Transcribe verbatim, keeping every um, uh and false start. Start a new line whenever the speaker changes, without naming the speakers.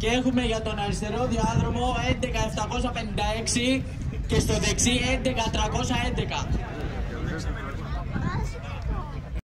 Και έχουμε για τον αριστερό διάδρομο έντεκα επτακόσια πενήντα έξι και στο δεξί έντεκα τριακόσια έντεκα.